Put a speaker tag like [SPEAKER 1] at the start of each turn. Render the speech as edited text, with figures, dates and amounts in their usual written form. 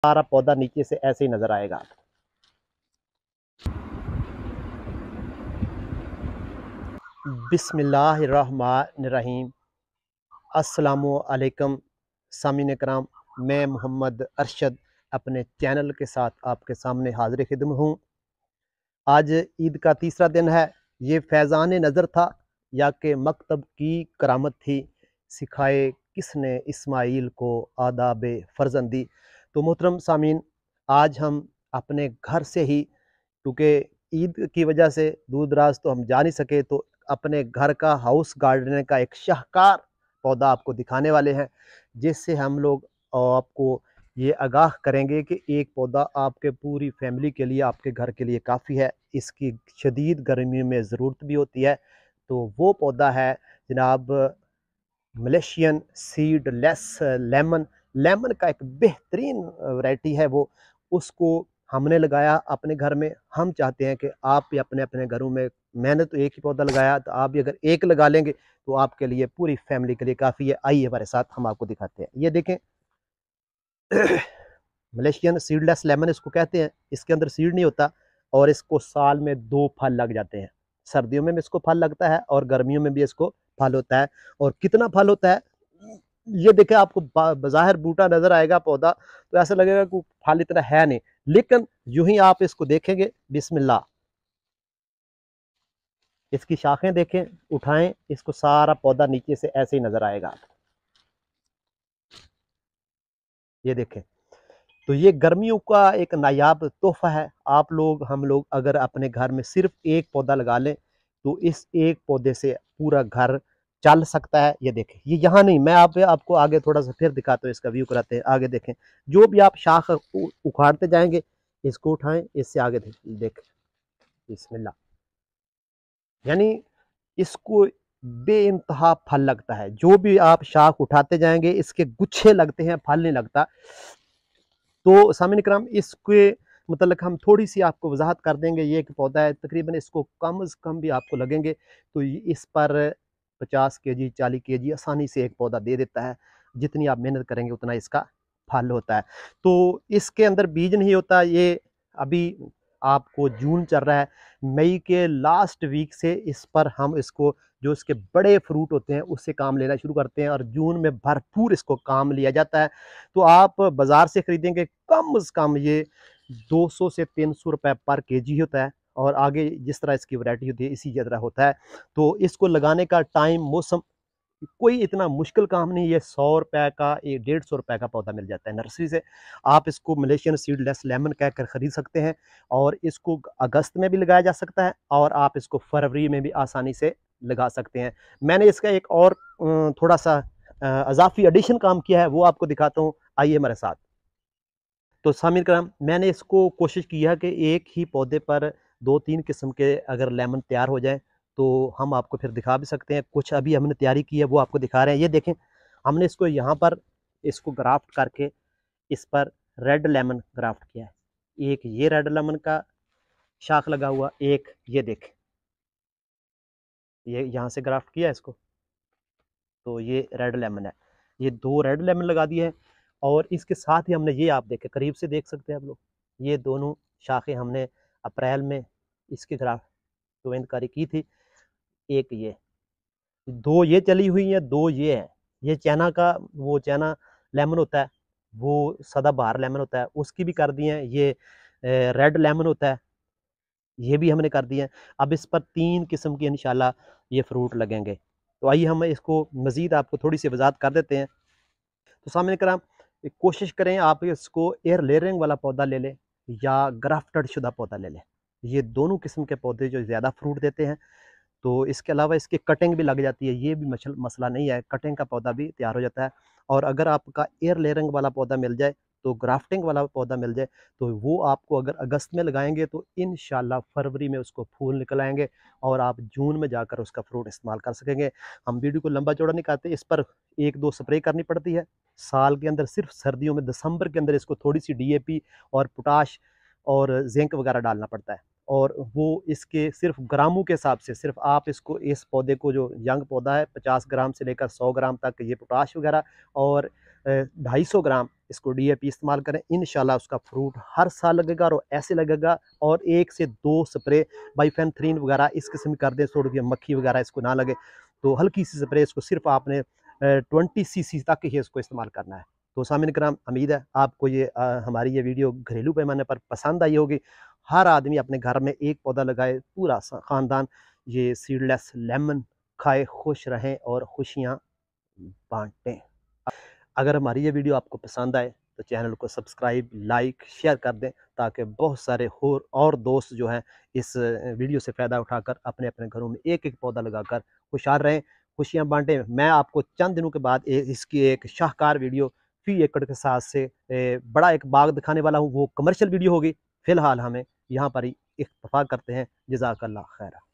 [SPEAKER 1] सारा पौधा नीचे से ऐसे ही नजर आएगा। बिस्मिल्लाहिर्रहमानिर्रहीम। अस्सलामु अलैकुम सामीन कराम, मैं मोहम्मद अरशद अपने चैनल के साथ आपके सामने हाजिर खिदमत हूँ। आज ईद का तीसरा दिन है। ये फैज़ान नज़र था या कि मकतब की करामत थी, सिखाए किसने इस्माइल को आदाब फ़र्जंदी। तो मोहतरम सामीन, आज हम अपने घर से ही, क्योंकि ईद की वजह से दूर दराज तो हम जा नहीं सके, तो अपने घर का हाउस गार्डन का एक शाहकार पौधा आपको दिखाने वाले हैं, जिससे हम लोग आपको ये आगाह करेंगे कि एक पौधा आपके पूरी फैमिली के लिए, आपके घर के लिए काफ़ी है। इसकी शदीद गर्मियों में ज़रूरत भी होती है। तो वो पौधा है जनाब मलेशियन सीडलेस लेमन। लेमन का एक बेहतरीन वैरायटी है वो। उसको हमने लगाया अपने घर में। हम चाहते हैं कि आप भी अपने अपने घरों में, मैंने तो एक ही पौधा लगाया, तो आप भी अगर एक लगा लेंगे तो आपके लिए, पूरी फैमिली के लिए काफ़ी है। आइए हमारे साथ, हम आपको दिखाते हैं। ये देखें, मलेशियन सीडलेस लेमन इसको कहते हैं। इसके अंदर सीड नहीं होता और इसको साल में 2 फल लग जाते हैं। सर्दियों में भी इसको फल लगता है और गर्मियों में भी इसको फल होता है। और कितना फल होता है, ये देखें, आपको बज़ाहिर बूटा नजर आएगा पौधा, तो ऐसा लगेगा कि फल इतना है नहीं, लेकिन यूं ही आप इसको देखेंगे, बिस्मिल्लाह, इसकी शाखें देखें, उठाएं इसको, सारा पौधा नीचे से ऐसे ही नजर आएगा। ये देखें, तो ये गर्मियों का एक नायाब तोहफा है। आप लोग, हम लोग अगर अपने घर में सिर्फ एक पौधा लगा लें तो इस एक पौधे से पूरा घर चल सकता है। ये देखें, ये यहाँ नहीं, मैं आपको आगे थोड़ा सा फिर दिखाता हूँ, इसका व्यू कराते हैं। आगे देखें, जो भी आप शाख उखाड़ते जाएंगे, इसको उठाएं, इससे आगे देखें, बिस्मिल्लाह, यानी इसको बेइंतहा फल लगता है। जो भी आप शाख उठाते जाएंगे, इसके गुच्छे लगते हैं, फल नहीं लगता। तो सामीन इकराम, इसके मतलब हम थोड़ी सी आपको वजाहत कर देंगे। ये एक पौधा है, तकरीबन इसको कम से कम भी आपको लगेंगे तो इस पर 50 केजी 40 केजी आसानी से एक पौधा दे देता है। जितनी आप मेहनत करेंगे उतना इसका फल होता है। तो इसके अंदर बीज नहीं होता। ये अभी आपको जून चल रहा है, मई के लास्ट वीक से इस पर हम इसको, जो इसके बड़े फ्रूट होते हैं उससे काम लेना शुरू करते हैं और जून में भरपूर इसको काम लिया जाता है। तो आप बाजार से खरीदेंगे, कम से कम ये 200 से 300 रुपए पर केजी होता है। और आगे जिस तरह इसकी वैरायटी होती है इसी तरह होता है। तो इसको लगाने का टाइम, मौसम, कोई इतना मुश्किल काम नहीं। ये 100 रुपए का, ये 150 रुपए का पौधा मिल जाता है नर्सरी से। आप इसको मलेशियन सीडलेस लेमन कहकर खरीद सकते हैं। और इसको अगस्त में भी लगाया जा सकता है और आप इसको फरवरी में भी आसानी से लगा सकते हैं। मैंने इसका एक और थोड़ा सा अजाफी एडिशन काम किया है, वो आपको दिखाता हूँ। आइए हमारे साथ। तो सामिर कराम, मैंने इसको कोशिश की है कि एक ही पौधे पर 2-3 किस्म के अगर लेमन तैयार हो जाए तो हम आपको फिर दिखा भी सकते हैं। कुछ अभी हमने तैयारी की है, वो आपको दिखा रहे हैं। ये देखें, हमने इसको यहाँ पर इसको ग्राफ्ट करके इस पर रेड लेमन ग्राफ्ट किया है। एक ये रेड लेमन का शाख लगा हुआ, एक ये देखें, ये यहाँ से ग्राफ्ट किया है इसको, तो ये रेड लेमन है। ये 2 रेड लेमन लगा दिए हैं। और इसके साथ ही हमने, ये आप देखें, करीब से देख सकते हैं आप लोग, ये दोनों शाखें हमने अप्रैल में इसकी ग्राफ्ट गोविंदकारी की थी। एक ये, 2 ये चली हुई हैं, 2 ये हैं। ये चाइना का, वो चाइना लेमन होता है, वो सदाबहार लेमन होता है, उसकी भी कर दी हैं। ये रेड लेमन होता है, ये भी हमने कर दिए हैं। अब इस पर 3 किस्म के इंशाल्लाह ये फ्रूट लगेंगे। तो आइए हम इसको मज़ीद आपको थोड़ी सी वजाहत कर देते हैं। तो सामने कराम, कोशिश करें आप इसको एयर लेयरिंग वाला पौधा ले लें या ग्राफ्टेड शुदा पौधा ले लें। ये दोनों किस्म के पौधे जो ज़्यादा फ्रूट देते हैं। तो इसके अलावा इसकी कटिंग भी लग जाती है, ये भी मसला नहीं है, कटिंग का पौधा भी तैयार हो जाता है। और अगर आपका एयर लेयरिंग वाला पौधा मिल जाए, तो ग्राफ्टिंग वाला पौधा मिल जाए, तो वो आपको अगर अगस्त में लगाएंगे तो इंशाल्लाह फरवरी में उसको फूल निकल आएंगे और आप जून में जाकर उसका फ्रूट इस्तेमाल कर सकेंगे। हम वीडियो को लंबा चौड़ा नहीं करते, इस पर 1-2 स्प्रे करनी पड़ती है साल के अंदर। सिर्फ सर्दियों में दिसंबर के अंदर इसको थोड़ी सी डीएपी और पोटाश और जिंक वगैरह डालना पड़ता है। और वो इसके सिर्फ ग्रामों के हिसाब से, सिर्फ आप इसको, इस पौधे को, जो यंग पौधा है, 50 ग्राम से लेकर 100 ग्राम तक ये पोटाश वगैरह और 250 ग्राम इसको DAP इस्तेमाल करें, इंशाल्लाह उसका फ्रूट हर साल लगेगा और ऐसे लगेगा। और 1 से 2 स्प्रे बाइफेन्थ्रीन वगैरह इस किस्म कर दें, थोड़ी मक्खी वगैरह इसको ना लगे, तो हल्की सी स्प्रे इसको सिर्फ आपने 20 सीसी तक ही इसको इस्तेमाल करना है। तो सामिन कराम, उम्मीद है आपको ये हमारी ये वीडियो घरेलू पैमाने पर पसंद आई होगी। हर आदमी अपने घर में एक पौधा लगाए, पूरा ख़ानदान ये सीडलेस लेमन खाए, खुश रहें और खुशियाँ बाँटें। अगर हमारी ये वीडियो आपको पसंद आए तो चैनल को सब्सक्राइब, लाइक, शेयर कर दें, ताकि बहुत सारे और दोस्त जो हैं इस वीडियो से फ़ायदा उठाकर अपने अपने घरों में एक एक पौधा लगाकर खुशहाल रहें, खुशियाँ बांटें। मैं आपको चंद दिनों के बाद इसकी एक शाहकार वीडियो फी एकड़ के साथ से बड़ा एक बाग दिखाने वाला हूँ, वो कमर्शियल वीडियो होगी। फ़िलहाल हमें यहाँ पर ही इत्तफ़ाक़ करते हैं। जज़ाकल्लाह खैर।